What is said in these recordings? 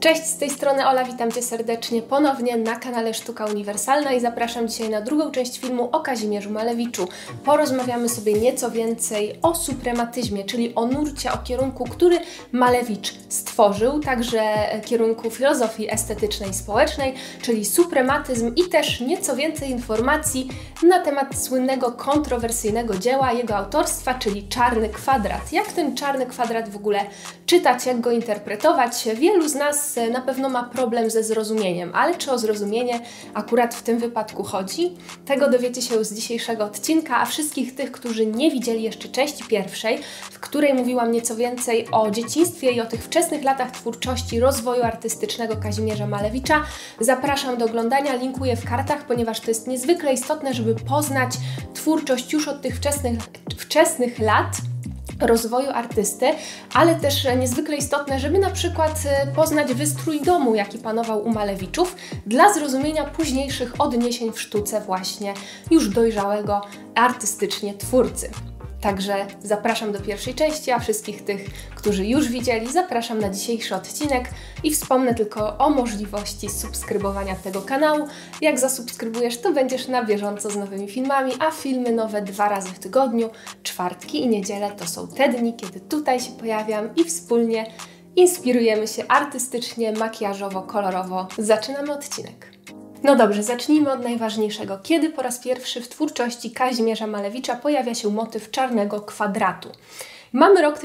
Cześć, z tej strony Ola, witam Cię serdecznie ponownie na kanale Sztuka Uniwersalna i zapraszam dzisiaj na drugą część filmu o Kazimierzu Malewiczu. Porozmawiamy sobie nieco więcej o suprematyzmie, czyli o nurcie, o kierunku, który Malewicz stworzył, także kierunku filozofii estetycznej i społecznej, czyli suprematyzm i też nieco więcej informacji na temat słynnego, kontrowersyjnego dzieła jego autorstwa, czyli Czarny Kwadrat. Jak ten Czarny Kwadrat w ogóle czytać, jak go interpretować? Wielu z nas na pewno ma problem ze zrozumieniem, ale czy o zrozumienie akurat w tym wypadku chodzi? Tego dowiecie się z dzisiejszego odcinka, a wszystkich tych, którzy nie widzieli jeszcze części pierwszej, w której mówiłam nieco więcej o dzieciństwie i o tych wczesnych latach twórczości, rozwoju artystycznego Kazimierza Malewicza, zapraszam do oglądania, linkuję w kartach, ponieważ to jest niezwykle istotne, żeby poznać twórczość już od tych wczesnych lat rozwoju artysty, ale też niezwykle istotne, żeby na przykład poznać wystrój domu, jaki panował u Malewiczów, dla zrozumienia późniejszych odniesień w sztuce właśnie już dojrzałego artystycznie twórcy. Także zapraszam do pierwszej części, a wszystkich tych, którzy już widzieli, zapraszam na dzisiejszy odcinek i wspomnę tylko o możliwości subskrybowania tego kanału. Jak zasubskrybujesz, to będziesz na bieżąco z nowymi filmami, a filmy nowe 2 razy w tygodniu, czwartki i niedzielę to są te dni, kiedy tutaj się pojawiam i wspólnie inspirujemy się artystycznie, makijażowo, kolorowo. Zaczynamy odcinek. No dobrze, zacznijmy od najważniejszego. Kiedy po raz pierwszy w twórczości Kazimierza Malewicza pojawia się motyw czarnego kwadratu? Mamy rok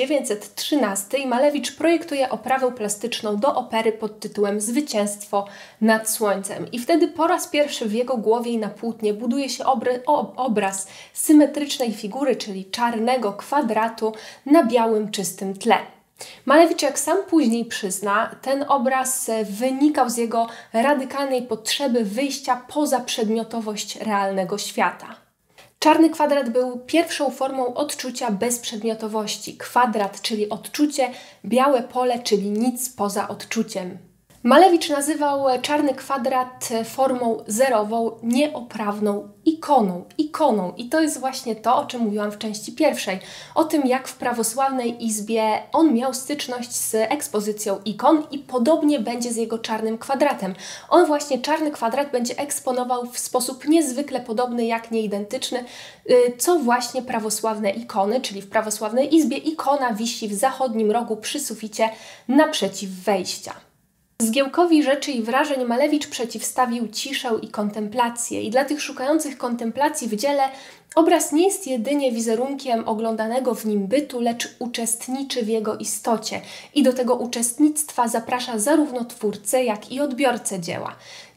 1913 i Malewicz projektuje oprawę plastyczną do opery pod tytułem Zwycięstwo nad Słońcem. I wtedy po raz pierwszy w jego głowie i na płótnie buduje się obraz symetrycznej figury, czyli czarnego kwadratu na białym, czystym tle. Malewicz, jak sam później przyzna, ten obraz wynikał z jego radykalnej potrzeby wyjścia poza przedmiotowość realnego świata. Czarny kwadrat był pierwszą formą odczucia bezprzedmiotowości. Kwadrat, czyli odczucie, białe pole, czyli nic poza odczuciem. Malewicz nazywał czarny kwadrat formą zerową, nieoprawną ikoną. I to jest właśnie to, o czym mówiłam w części pierwszej. O tym, jak w prawosławnej izbie on miał styczność z ekspozycją ikon i podobnie będzie z jego czarnym kwadratem. On właśnie czarny kwadrat będzie eksponował w sposób niezwykle podobny, jak nie identyczny, co właśnie prawosławne ikony, czyli w prawosławnej izbie ikona wisi w zachodnim rogu przy suficie naprzeciw wejścia. Zgiełkowi rzeczy i wrażeń Malewicz przeciwstawił ciszę i kontemplację i dla tych szukających kontemplacji w dziele obraz nie jest jedynie wizerunkiem oglądanego w nim bytu, lecz uczestniczy w jego istocie i do tego uczestnictwa zaprasza zarówno twórcę, jak i odbiorcę dzieła.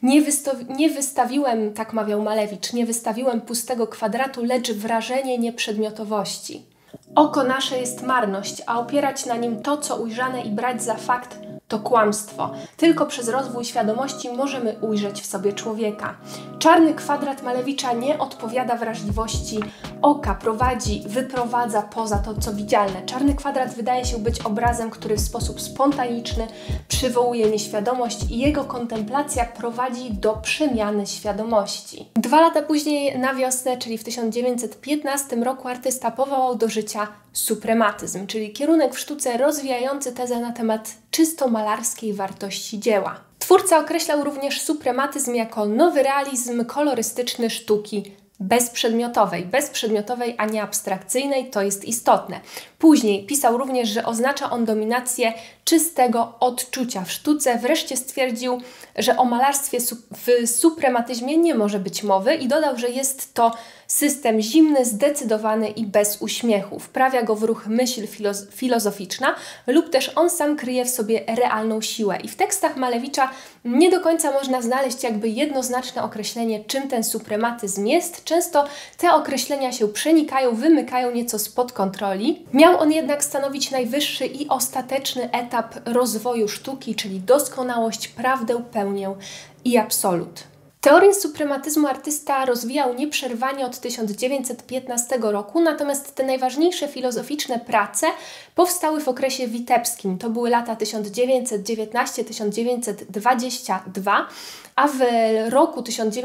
Nie wystawiłem, tak mawiał Malewicz, nie wystawiłem pustego kwadratu, lecz wrażenie nieprzedmiotowości. Oko nasze jest marność, a opierać na nim to, co ujrzane i brać za fakt, to kłamstwo. Tylko przez rozwój świadomości możemy ujrzeć w sobie człowieka. Czarny kwadrat Malewicza nie odpowiada wrażliwości oka, wyprowadza poza to, co widzialne. Czarny kwadrat wydaje się być obrazem, który w sposób spontaniczny przywołuje nieświadomość i jego kontemplacja prowadzi do przemiany świadomości. 2 lata później, na wiosnę, czyli w 1915 roku, artysta powołał do życia suprematyzm, czyli kierunek w sztuce rozwijający tezę na temat czysto malarskiej wartości dzieła. Twórca określał również suprematyzm jako nowy realizm kolorystyczny sztuki bezprzedmiotowej, a nie abstrakcyjnej, to jest istotne. Później pisał również, że oznacza on dominację czystego odczucia w sztuce. Wreszcie stwierdził, że o malarstwie w suprematyzmie nie może być mowy i dodał, że jest to system zimny, zdecydowany i bez uśmiechu. Wprawia go w ruch myśl filozoficzna lub też on sam kryje w sobie realną siłę. I w tekstach Malewicza nie do końca można znaleźć jakby jednoznaczne określenie, czym ten suprematyzm jest. Często te określenia się przenikają, wymykają nieco spod kontroli. Miał on jednak stanowić najwyższy i ostateczny etap rozwoju sztuki, czyli doskonałość, prawdę, pełnię i absolut. Teorię suprematyzmu artysta rozwijał nieprzerwanie od 1915 roku, natomiast te najważniejsze filozoficzne prace powstały w okresie witebskim. To były lata 1919-1922, a w roku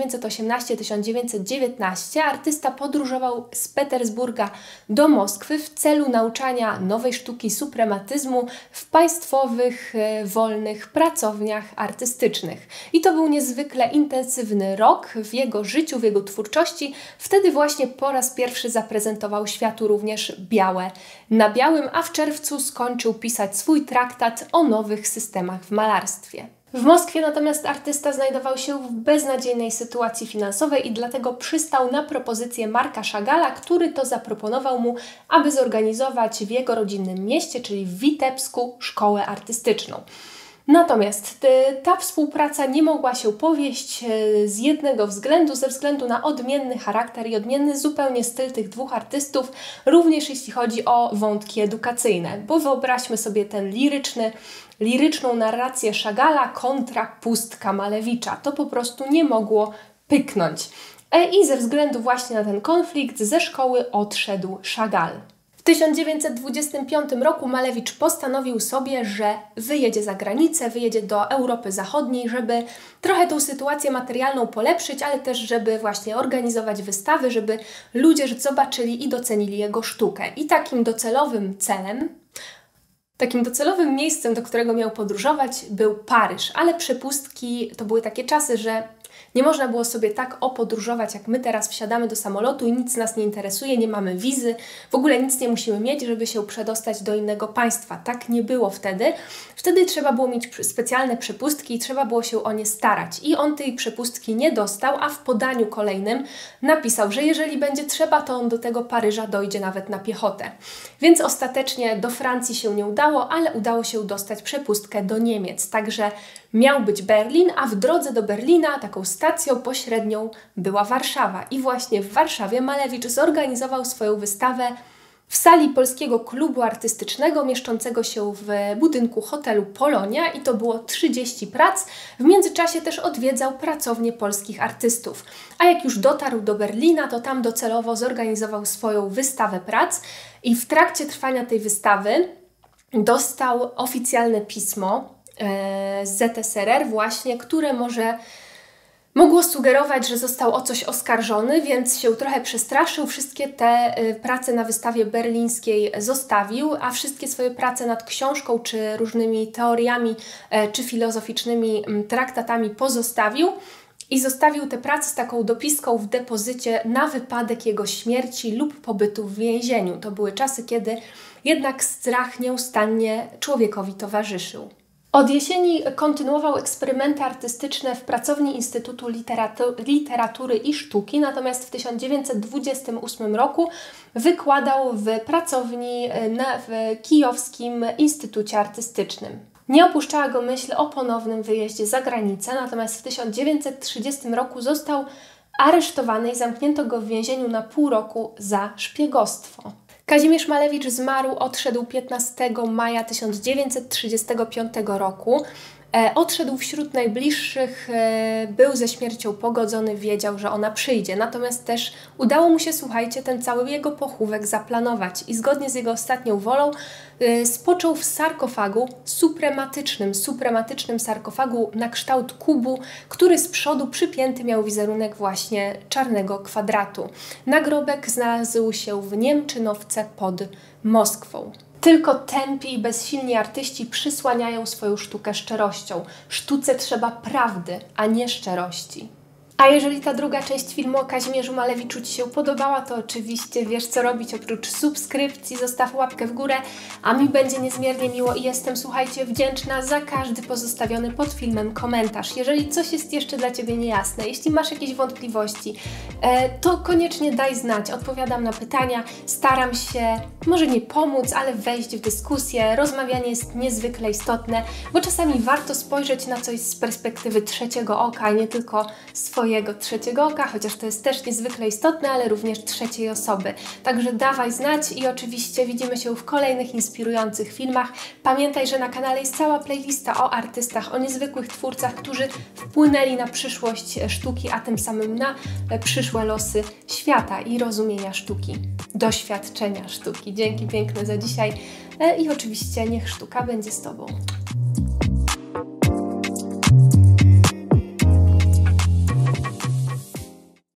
1918-1919 artysta podróżował z Petersburga do Moskwy w celu nauczania nowej sztuki suprematyzmu w państwowych, wolnych pracowniach artystycznych. I to był niezwykle intensywny rok w jego życiu, w jego twórczości. Wtedy właśnie po raz pierwszy zaprezentował światu również białe na białym, a w czerwcu skończył pisać swój traktat o nowych systemach w malarstwie. W Moskwie natomiast artysta znajdował się w beznadziejnej sytuacji finansowej i dlatego przystał na propozycję Marka Chagalla, który to zaproponował mu, aby zorganizować w jego rodzinnym mieście, czyli w Witebsku, szkołę artystyczną. Natomiast ta współpraca nie mogła się powieść z jednego względu, ze względu na odmienny charakter i odmienny zupełnie styl tych dwóch artystów, również jeśli chodzi o wątki edukacyjne. Bo wyobraźmy sobie ten liryczną narrację Chagalla kontra pustka Malewicza. To po prostu nie mogło pyknąć. I ze względu właśnie na ten konflikt ze szkoły odszedł Chagall. W 1925 roku Malewicz postanowił sobie, że wyjedzie za granicę, wyjedzie do Europy Zachodniej, żeby trochę tą sytuację materialną polepszyć, ale też żeby właśnie organizować wystawy, żeby ludzie zobaczyli i docenili jego sztukę. I takim docelowym miejscem, do którego miał podróżować, był Paryż, ale przepustki to były takie czasy, że nie można było sobie tak opodróżować, jak my teraz wsiadamy do samolotu i nic nas nie interesuje, nie mamy wizy, w ogóle nic nie musimy mieć, żeby się przedostać do innego państwa. Tak nie było wtedy. Wtedy trzeba było mieć specjalne przepustki i trzeba było się o nie starać. I on tej przepustki nie dostał, a w podaniu kolejnym napisał, że jeżeli będzie trzeba, to on do tego Paryża dojdzie nawet na piechotę. Więc ostatecznie do Francji się nie udało, ale udało się dostać przepustkę do Niemiec. Także miał być Berlin, a w drodze do Berlina taką stacją pośrednią była Warszawa. I właśnie w Warszawie Malewicz zorganizował swoją wystawę w sali Polskiego Klubu Artystycznego mieszczącego się w budynku hotelu Polonia i to było 30 prac. W międzyczasie też odwiedzał pracownie polskich artystów. A jak już dotarł do Berlina, to tam docelowo zorganizował swoją wystawę prac i w trakcie trwania tej wystawy dostał oficjalne pismo z ZSRR właśnie, które mogło sugerować, że został o coś oskarżony, więc się trochę przestraszył. Wszystkie te prace na wystawie berlińskiej zostawił, a wszystkie swoje prace nad książką, czy różnymi teoriami, czy filozoficznymi traktatami pozostawił. I zostawił te prace z taką dopiską w depozycie na wypadek jego śmierci lub pobytu w więzieniu. To były czasy, kiedy jednak strach nieustannie człowiekowi towarzyszył. Od jesieni kontynuował eksperymenty artystyczne w pracowni Instytutu Literatury i Sztuki, natomiast w 1928 roku wykładał w pracowni w Kijowskim Instytucie Artystycznym. Nie opuszczała go myśl o ponownym wyjeździe za granicę, natomiast w 1930 roku został aresztowany i zamknięto go w więzieniu na pół roku za szpiegostwo. Kazimierz Malewicz odszedł 15 maja 1935 roku. Odszedł wśród najbliższych, był ze śmiercią pogodzony, wiedział, że ona przyjdzie. Natomiast też udało mu się, słuchajcie, ten cały jego pochówek zaplanować i zgodnie z jego ostatnią wolą spoczął w sarkofagu suprematycznym sarkofagu na kształt kubu, który z przodu przypięty miał wizerunek właśnie czarnego kwadratu. Nagrobek znalazł się w Niemczynowce pod Moskwą. Tylko tępi i bezsilni artyści przysłaniają swoją sztukę szczerością. Sztuce trzeba prawdy, a nie szczerości. A jeżeli ta druga część filmu o Kazimierzu Malewiczu Ci się podobała, to oczywiście wiesz co robić oprócz subskrypcji, zostaw łapkę w górę, a mi będzie niezmiernie miło i jestem, słuchajcie, wdzięczna za każdy pozostawiony pod filmem komentarz. Jeżeli coś jest jeszcze dla Ciebie niejasne, jeśli masz jakieś wątpliwości, to koniecznie daj znać, odpowiadam na pytania, staram się, może nie pomóc, ale wejść w dyskusję. Rozmawianie jest niezwykle istotne, bo czasami warto spojrzeć na coś z perspektywy trzeciego oka, a nie tylko swojej Twojego trzeciego oka, chociaż to jest też niezwykle istotne, ale również trzeciej osoby. Także dawaj znać i oczywiście widzimy się w kolejnych inspirujących filmach. Pamiętaj, że na kanale jest cała playlista o artystach, o niezwykłych twórcach, którzy wpłynęli na przyszłość sztuki, a tym samym na przyszłe losy świata i rozumienia sztuki, doświadczenia sztuki. Dzięki piękne za dzisiaj i oczywiście niech sztuka będzie z Tobą.